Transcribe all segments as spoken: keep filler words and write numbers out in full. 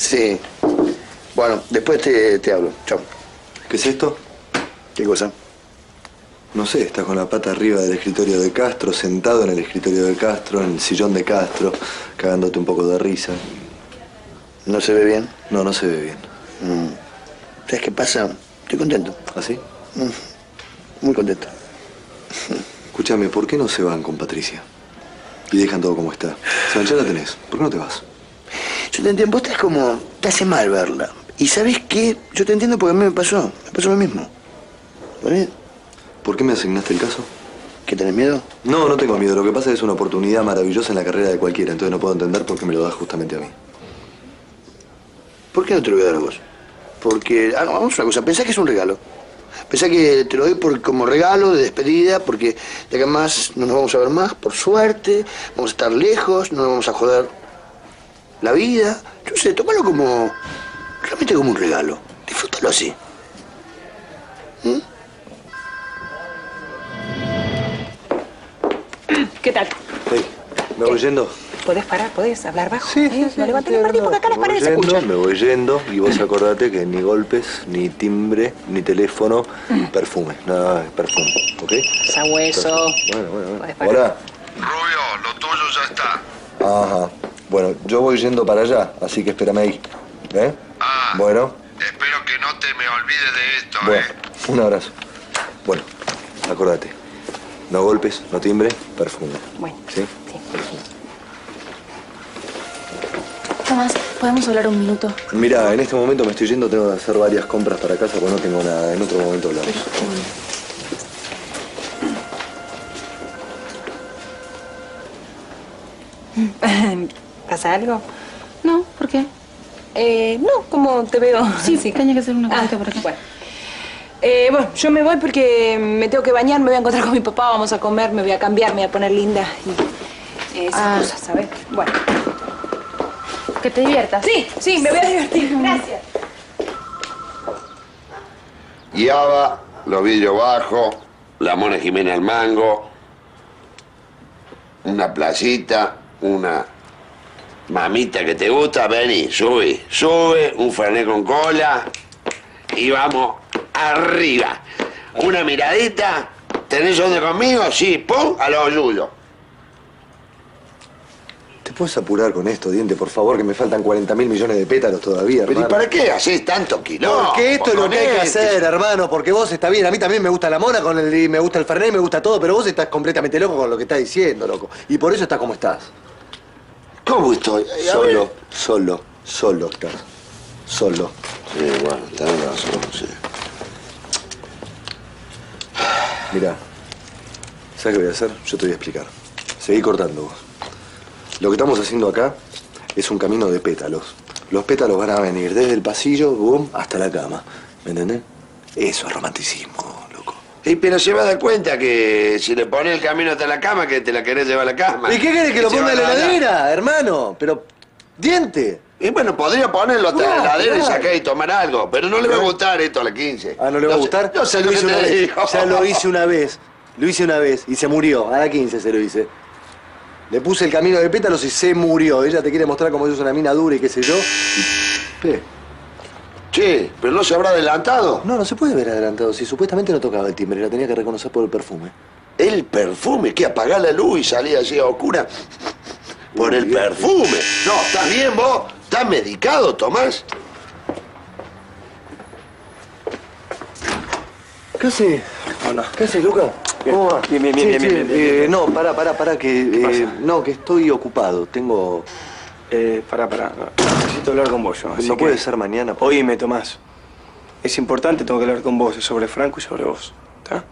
Sí. Bueno, después te, te hablo. Chao. ¿Qué es esto? ¿Qué cosa? No sé, estás con la pata arriba del escritorio de Castro, sentado en el escritorio de Castro, en el sillón de Castro, cagándote un poco de risa. ¿No se ve bien? No, no se ve bien. Mm. ¿Sabes qué pasa? Estoy contento. ¿Ah, sí? Mm. Muy contento. Escúchame, ¿por qué no se van con Patricia? Y dejan todo como está. Si ya la tenés, ¿por qué no te vas? Yo te entiendo, vos estás como... te hace mal verla. Y ¿sabés qué? Yo te entiendo porque a mí me pasó. Me pasó lo mismo. ¿Vale? ¿Por qué me asignaste el caso? ¿Que tenés miedo? No, no tengo miedo. Lo que pasa es que es una oportunidad maravillosa en la carrera de cualquiera. Entonces no puedo entender por qué me lo das justamente a mí. ¿Por qué no te lo voy a dar a vos? Porque, hagamos una cosa, pensá que es un regalo. Pensá que te lo doy por, como regalo de despedida, porque de acá más no nos vamos a ver más, por suerte, vamos a estar lejos, no nos vamos a joder la vida. Yo sé, tómalo como, realmente como un regalo. Disfrútalo así. ¿Mm? ¿Qué tal? Hey, ¿me voy yendo? ¿Podés parar? ¿Podés hablar bajo? Sí, sí, ¿Eh? sí, No levantes la sí, parte no, porque acá las me voy paredes se yendo, escuchan. Me voy yendo y vos acordate que ni golpes, ni timbre, ni teléfono, perfume. Nada, perfume, ¿ok? Sabueso. Bueno, bueno, bueno. Podés parar. Hola. Rubio, lo tuyo ya está. Ajá. Bueno, yo voy yendo para allá, así que espérame ahí. ¿Eh? Ah. Bueno. Espero que no te me olvides de esto, Bueno, ¿eh? un abrazo. Bueno, acordate. No golpes, no timbre, perfume. Bueno. ¿Sí? Sí. Perfume. Tomás, ¿podemos hablar un minuto? Mira, en este momento me estoy yendo, tengo que hacer varias compras para casa porque no tengo nada. En otro momento hablamos. ¿Pasa algo? No, ¿por qué? Eh, no, como te veo. Sí, sí, tenía que hacer una Ah, cosita por acá. bueno. Eh, bueno, yo me voy porque me tengo que bañar, me voy a encontrar con mi papá, vamos a comer, me voy a cambiar, me voy a poner linda y eh, esas Ah. cosas, ¿sabes? Bueno. Que te diviertas. Sí, sí, me voy a divertir. Gracias. Guiaba, Lobillo Bajo, la Mona Jimena al Mango, una playita, una mamita que te gusta, vení, sube, sube, un fernet con cola y vamos arriba. Una miradita, ¿tenés dónde conmigo? Sí, pum, a los yuyos. ¿Te puedes apurar con esto, Diente, por favor? Que me faltan cuarenta mil millones de pétalos todavía, ¿Pero y hermano. para qué hacés tanto quilombo? Porque esto es lo que hay que Ponete. hacer, hermano, porque vos está bien. A mí también me gusta la mona, con el, y me gusta el fernet, me gusta todo, pero vos estás completamente loco con lo que estás diciendo, loco. Y por eso estás como estás. ¿Cómo estoy? A Solo, ver. solo, solo estás. Solo. Sí, bueno, tenés razón, sí. Mirá, ¿sabes qué voy a hacer? Yo te voy a explicar. Seguí cortando vos. Lo que estamos haciendo acá es un camino de pétalos. Los pétalos van a venir desde el pasillo, boom, hasta la cama. ¿Me entendés? Eso es romanticismo, loco. Y pero se va a dar cuenta que si le pones el camino hasta la cama, que te la querés llevar a la cama. ¿Y qué querés que lo se ponga en va la a dar- heladera, hermano? Pero, Diente. Y bueno, podría ponerlo hasta Claro, la heladera y claro. sacar y tomar algo, pero no le va a gustar esto a la quince. Ah, ¿no le va a gustar? No sé lo lo que hice una te vez. digo. Ya lo hice una vez. Lo hice una vez y se murió. A la quince se lo hice. Le puse el camino de pétalos y se murió. Ella te quiere mostrar cómo es una mina dura y qué sé yo. Y... ¿Qué? Che, pero no se habrá adelantado. No, no se puede ver adelantado. Si supuestamente no tocaba el timbre, la tenía que reconocer por el perfume. El perfume, que apagá la luz y salía así a oscura. Por Muy el bien. perfume. No, ¿estás bien vos? ¿Estás medicado, Tomás? ¿Qué hace? Hola. ¿Qué hace, Luca? ¿Cómo va? Bien, bien, bien, Sí, bien, sí, bien, bien, eh, bien. No, pará, pará, pará, que... eh, pasa? no, que estoy ocupado. Tengo... Eh, pará, pará. Necesito hablar con vos yo. así No que- puede ser mañana. Oíme, Tomás. Es importante, tengo que hablar con vos. Es sobre Franco y sobre vos. ¿Está?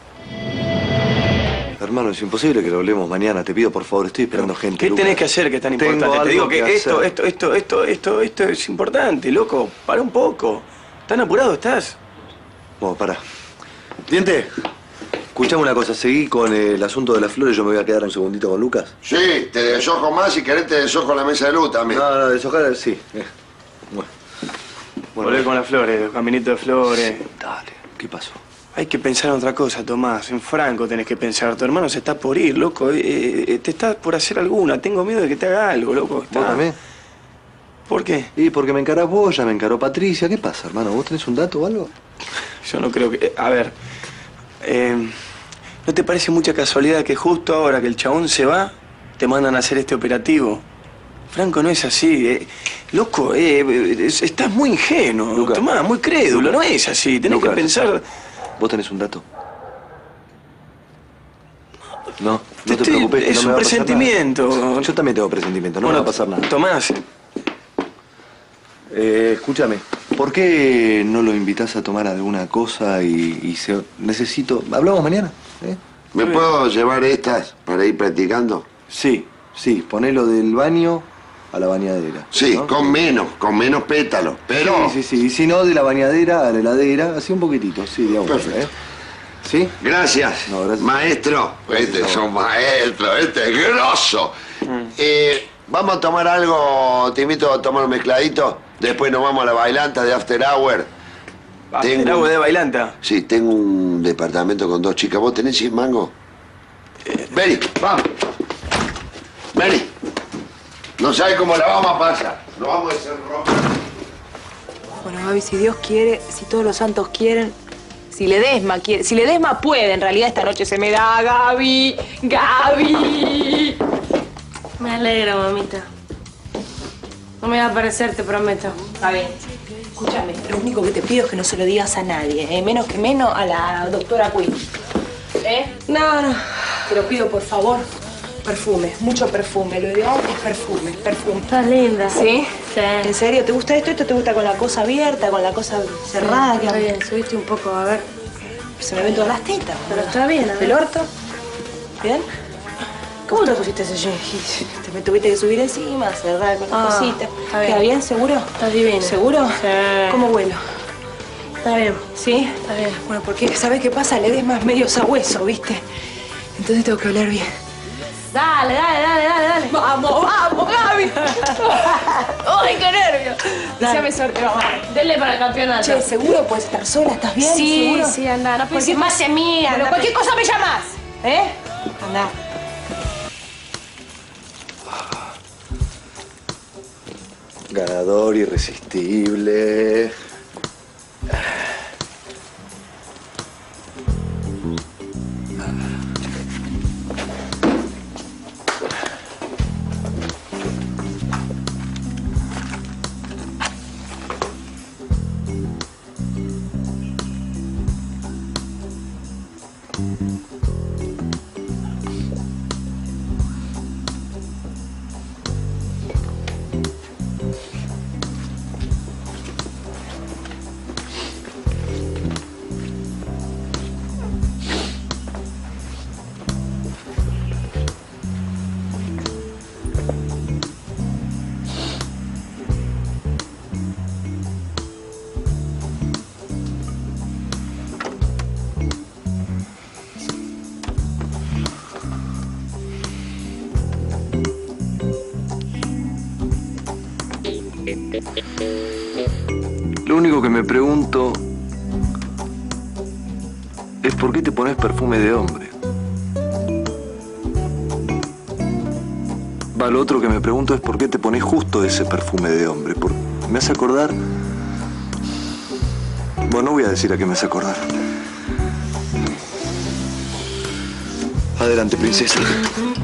Hermano, es imposible que lo hablemos mañana. Te pido, por favor, estoy esperando gente, ¿Qué Luca. tenés que hacer que es tan Tengo importante? Te algo digo que, que esto, hacer. esto, esto, esto, esto, esto es importante, loco. Para un poco. ¿Tan apurado estás? Bueno, pará. Diente, escuchame una cosa. Seguí con el asunto de las flores. Yo me voy a quedar un segundito con Lucas. Sí, te deshojo más si querés te deshojo la mesa de luz también. No, no, deshojar, sí. Eh, Bueno. Volver con las flores, los caminitos de flores. Dale, ¿qué pasó? Hay que pensar en otra cosa, Tomás. En Franco tenés que pensar. Tu hermano se está por ir, loco. Eh, eh, te está por hacer alguna. Tengo miedo de que te haga algo, loco. Está... ¿Vos también? ¿Por qué? Y porque me encarás vos, ya me encaró Patricia. ¿Qué pasa, hermano? ¿Vos tenés un dato o algo? Yo no creo que... A ver... Eh, ¿no te parece mucha casualidad que justo ahora que el chabón se va, te mandan a hacer este operativo? Franco, no es así. Eh. Loco, eh, es, estás muy ingenuo. Luca. Tomás, muy crédulo. Luca. No es así. Tenés Luca. que pensar... ¿Vos tenés un dato? No, no te Estoy- preocupes, que es no me un va a pasar presentimiento. nada. Yo también tengo presentimiento, no me va a pasar nada. Tomás, Eh, escúchame, ¿por qué no lo invitas a tomar alguna cosa y, y se... necesito... ¿Hablamos mañana? ¿Eh? ¿Me puedo llevar estas para ir practicando? Sí, sí, ponelo del baño a la bañadera. Sí, ¿no? con menos, con menos pétalos. Pero... Sí, sí, sí, y si no, de la bañadera a la heladera, así un poquitito, sí, digamos. Perfecto. ¿eh? ¿Sí? Gracias, No, gracias. maestro. Este es un maestro, este es grosso. Eh, vamos a tomar algo, te invito a tomar un mezcladito. Después nos vamos a la bailanta de After Hour. el agua de bailanta. Sí, tengo un departamento con dos chicas. ¿Vos tenés cien mangos? Vení, vamos. Vení. No sabes cómo la vamos a pasar. Nos vamos a hacer ropa. Bueno, Gaby, si Dios quiere, si todos los santos quieren, si Ledesma quiere, si Ledesma puede, en realidad esta noche se me da, Gaby, Gaby. Me alegro, mamita. No me va a aparecer, te prometo. Gaby, escúchame, lo único que te pido es que no se lo digas a nadie, ¿eh? Menos que menos a la doctora Quinn. ¿Eh? No, no, te lo pido, por favor. Perfume, mucho perfume, lo ideal es perfume, perfume. Estás linda. ¿Sí? Sí. ¿En serio? ¿Te gusta esto? ¿Esto te gusta con la cosa abierta, con la cosa cerrada? Está ¿Qué- bien, subiste un poco, a ver. Se me ven todas las tetas. Pero está bien, a ver. ¿El orto? ¿Bien? ¿Cómo te pusiste ese jean? Te me tuviste que subir encima, cerrar con la Ah, cosita. está bien. ¿Queda bien? ¿Seguro? Estás divina. ¿Seguro? Sí. ¿Cómo vuelo? Está bien. ¿Sí? Está bien. Bueno, porque ¿sabes qué pasa? Le des más medio sabueso, ¿viste? Entonces tengo que oler bien. Dale, dale, dale, dale, dale. ¡Vamos, vamos, Gaby! ¡Ay, qué nervio! Dale. Deseame suerte, mamá. Dele para el campeonato. Che, ¿seguro puedes estar sola? ¿Estás bien? Sí, ¿Seguro? sí, anda. No pienses Cualquier- más en mí, Bueno, anda. cualquier cosa me llamas, ¿eh? Anda. Ganador irresistible. Lo único que me pregunto es por qué te pones perfume de hombre. Va, lo otro que me pregunto es por qué te pones justo ese perfume de hombre. Por... Me hace acordar... Bueno, no voy a decir a qué me hace acordar. Adelante, princesa.